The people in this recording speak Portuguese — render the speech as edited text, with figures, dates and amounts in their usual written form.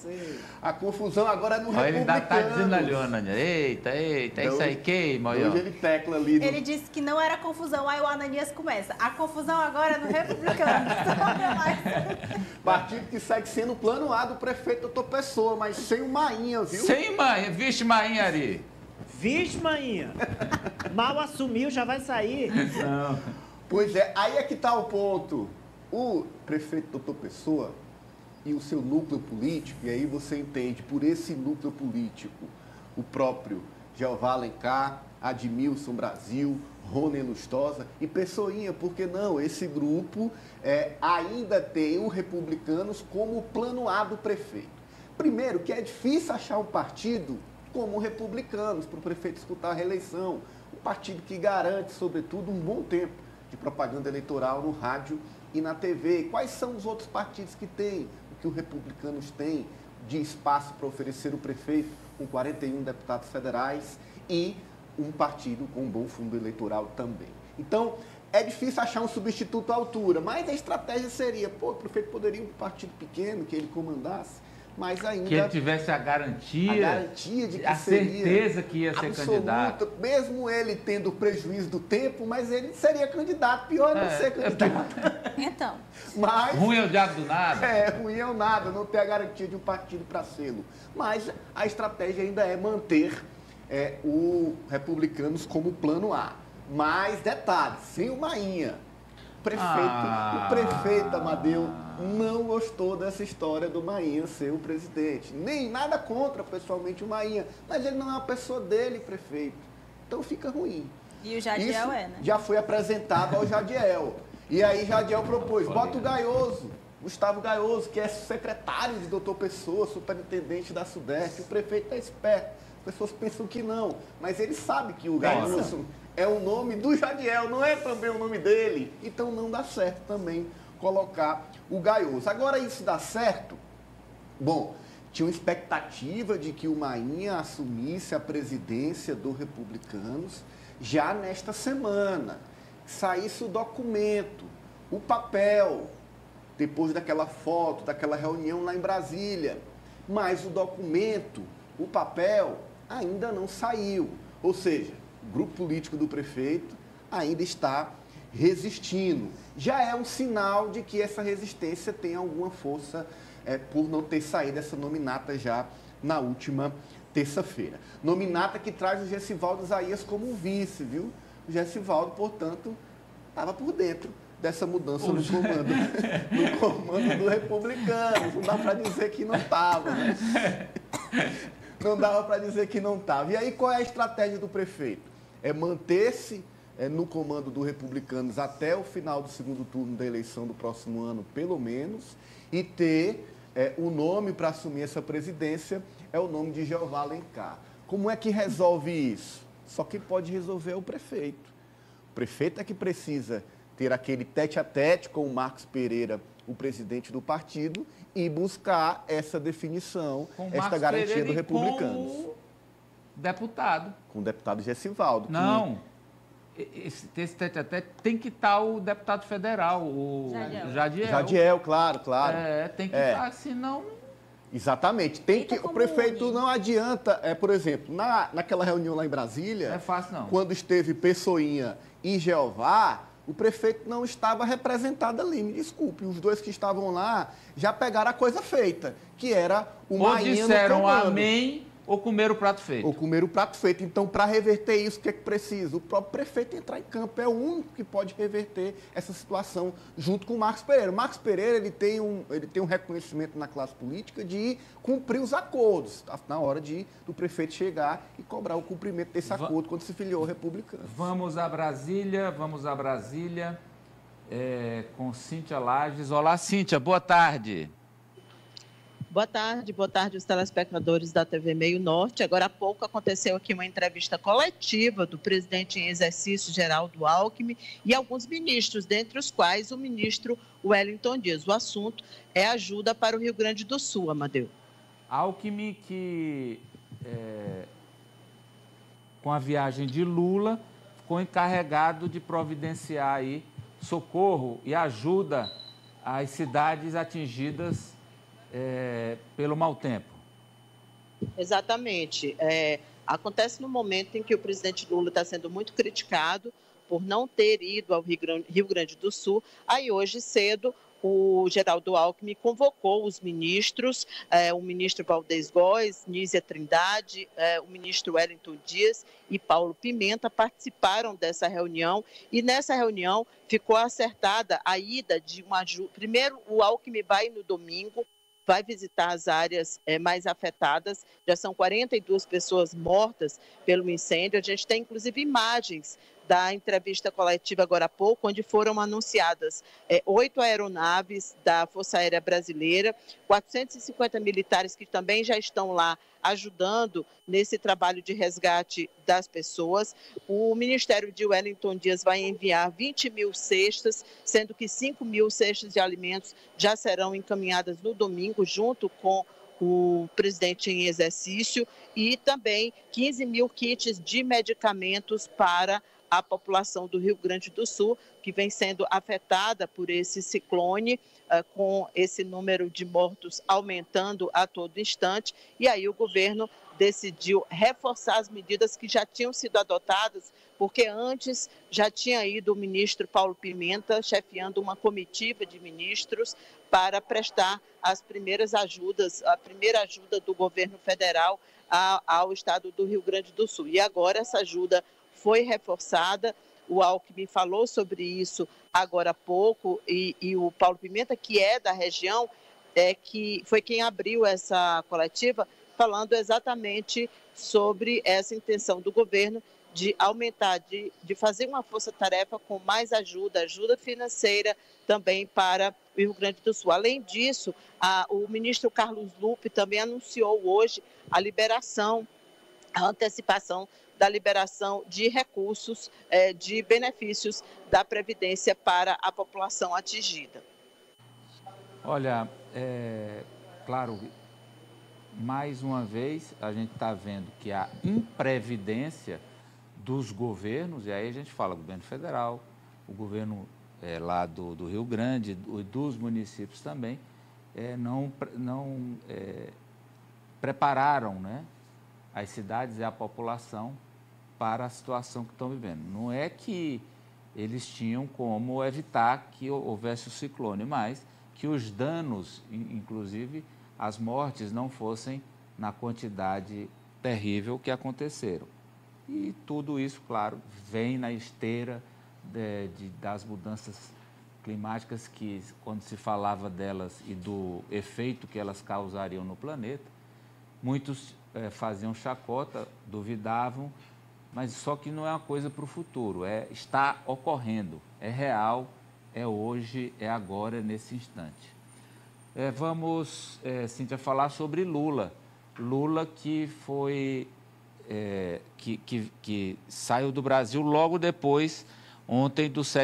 A confusão agora é no Republicanos. Ele ainda está dizendo ali, Ananias, eita, então, isso aí queima. Hoje ele tecla ali. Ele disse que não era confusão, aí o Ananias começa. A confusão agora é no Republicanos. Partido que segue sendo o plano A do prefeito doutor Pessoa, mas sem o Mainha, viu? Sem Mainha, vixe Mainha Ari. Vixe, Mainha. Mal assumiu, já vai sair. Não. Pois é, aí é que está o ponto. O prefeito doutor Pessoa e o seu núcleo político, e aí você entende, por esse núcleo político, o próprio Jeová Alencar, Admilson Brasil, Rony Lustosa e Pessoinha, porque não, esse grupo ainda tem o Republicanos como o plano A do prefeito. Primeiro, que é difícil achar um partido como o Republicanos, para o prefeito disputar a reeleição, um partido que garante, sobretudo, um bom tempo de propaganda eleitoral no rádio e na TV. E quais são os outros partidos que têm o que o Republicanos tem de espaço para oferecer o prefeito, com 41 deputados federais e um partido com um bom fundo eleitoral também. Então, é difícil achar um substituto à altura, mas a estratégia seria, o prefeito poderia ir um partido pequeno que ele comandasse, mas ainda... Que ele tivesse a garantia de que certeza que ia ser absoluta, candidato. Mesmo ele tendo o prejuízo do tempo, mas ele seria candidato. Pior é não ser candidato. Então. Mas, ruim é o diabo do nada. Ruim é o nada, não ter a garantia de um partido para sê-lo. Mas a estratégia ainda é manter o Republicanos como plano A. Mas, detalhe, sem o Mainha. O prefeito Amadeu não gostou dessa história do Mainha ser o presidente. Nem nada contra, pessoalmente, o Mainha. Mas ele não é uma pessoa dele, prefeito. Então fica ruim. E o Jadiel né? Já foi apresentado ao Jadiel. E aí Jadiel propôs, bota o Gaioso, Gustavo Gaioso, que é secretário de doutor Pessoa, superintendente da Sudeste. O prefeito é esperto. As pessoas pensam que não. Mas ele sabe que o Gaioso é o nome do Jadiel, não é também o nome dele. Então não dá certo também colocar o Gaioso. Agora, isso dá certo? Bom, tinha uma expectativa de que o Mainha assumisse a presidência do Republicanos já nesta semana. Saísse o documento, o papel, depois daquela foto, daquela reunião lá em Brasília. Mas o documento, o papel, ainda não saiu. Ou seja, o grupo político do prefeito ainda está resistindo. Já é um sinal de que essa resistência tem alguma força por não ter saído essa nominata já na última terça-feira. Nominata que traz o Gessivaldo Isaías como vice, viu? O Gessivaldo, portanto, estava por dentro dessa mudança no comando do Republicanos. Não dá para dizer que não estava, né? Não dava para dizer que não estava. E aí, qual é a estratégia do prefeito? É manter-se no comando do Republicanos até o final do segundo turno da eleição do próximo ano, pelo menos, e ter o nome para assumir essa presidência é o nome de Jeová Alencar. Como é que resolve isso? Só quem pode resolver é o prefeito. O prefeito é que precisa ter aquele tete-a-tete com o Marcos Pereira, o presidente do partido, e buscar essa definição, esta garantia do Republicanos. Com o deputado. Com o deputado Gessivaldo. Não. Esse tete-a-tete tem que estar o deputado federal, o Jadiel. Jadiel, claro. Tem que estar, senão... Exatamente. O prefeito não adianta, por exemplo, naquela reunião lá em Brasília... Não é fácil, não. Quando esteve Pessoinha e Jeová, o prefeito não estava representado ali, me desculpe. Os dois que estavam lá já pegaram a coisa feita, que era o Mainha no comando. Ou disseram amém ou comeram o prato feito. Ou comeram o prato feito. Então, para reverter isso, o que é que precisa? O próprio prefeito entrar em campo. É o único que pode reverter essa situação junto com o Marcos Pereira. O Marcos Pereira ele tem um reconhecimento na classe política de cumprir os acordos. Está na hora do prefeito chegar e cobrar o cumprimento desse acordo quando se filiou ao Republicano. Vamos a Brasília com Cíntia Lages. Olá, Cíntia, boa tarde. Boa tarde os telespectadores da TV Meio Norte. Agora há pouco aconteceu aqui uma entrevista coletiva do presidente em exercício, Geraldo Alckmin, e alguns ministros, dentre os quais o ministro Wellington Dias. O assunto é ajuda para o Rio Grande do Sul, Amadeu. Alckmin que, com a viagem de Lula, ficou encarregado de providenciar aí socorro e ajuda às cidades atingidas pelo mau tempo. Exatamente. Acontece no momento em que o presidente Lula está sendo muito criticado por não ter ido ao Rio Grande do Sul. Aí, hoje cedo, o Geraldo Alckmin convocou os ministros, o ministro Valdez Góes, Nízia Trindade, o ministro Wellington Dias e Paulo Pimenta participaram dessa reunião, e nessa reunião ficou acertada a ida de uma ajuda. Primeiro, o Alckmin vai no domingo, vai visitar as áreas mais afetadas. Já são 42 pessoas mortas pelo incêndio. A gente tem, inclusive, imagens da entrevista coletiva agora há pouco, onde foram anunciadas 8 aeronaves da Força Aérea Brasileira, 450 militares que também já estão lá ajudando nesse trabalho de resgate das pessoas. O Ministério de Wellington Dias vai enviar 20 mil cestas, sendo que 5 mil cestas de alimentos já serão encaminhadas no domingo, junto com o presidente em exercício, e também 15 mil kits de medicamentos para a população do Rio Grande do Sul, que vem sendo afetada por esse ciclone, com esse número de mortos aumentando a todo instante. E aí o governo decidiu reforçar as medidas que já tinham sido adotadas, porque antes já tinha ido o ministro Paulo Pimenta chefiando uma comitiva de ministros para prestar as primeiras ajudas, a primeira ajuda do governo federal ao estado do Rio Grande do Sul. E agora essa ajuda foi reforçada. O Alckmin falou sobre isso agora há pouco, e o Paulo Pimenta, que é da região, que foi quem abriu essa coletiva, falando exatamente sobre essa intenção do governo de aumentar, de fazer uma força-tarefa com mais ajuda financeira também para o Rio Grande do Sul. Além disso, o ministro Carlos Lupe também anunciou hoje a antecipação da liberação de recursos, de benefícios da Previdência para a população atingida. Olha, claro, mais uma vez a gente está vendo que a imprevidência dos governos, e aí a gente fala governo federal, o governo lá do Rio Grande, dos municípios também, não prepararam, né, as cidades e a população para a situação que estão vivendo. Não é que eles tinham como evitar que houvesse o ciclone, mas que os danos, inclusive as mortes, não fossem na quantidade terrível que aconteceram. E tudo isso, claro, vem na esteira das mudanças climáticas, que, quando se falava delas e do efeito que elas causariam no planeta, muitos faziam chacota, duvidavam, mas só que não é uma coisa para o futuro, está ocorrendo, é real, é hoje, é agora, nesse instante. Vamos, Cíntia, falar sobre Lula. Lula que foi, que saiu do Brasil logo depois, ontem, do 7